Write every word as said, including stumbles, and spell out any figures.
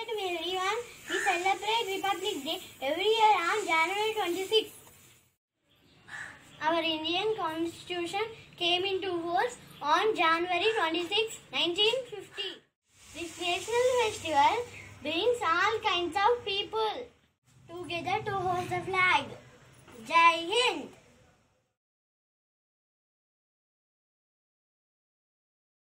to everyone. We celebrate Republic Day every year on January twenty-sixth. Our Indian Constitution came into force on January twenty-sixth, nineteen fifty. This national festival brings all kinds of people together to hoist the flag. Jai Hind!